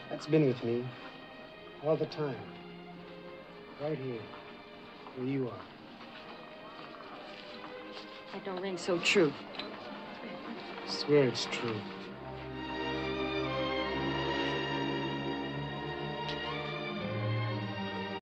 That's been with me all the time. Right here, where you are. That don't ring so true. I swear it's true.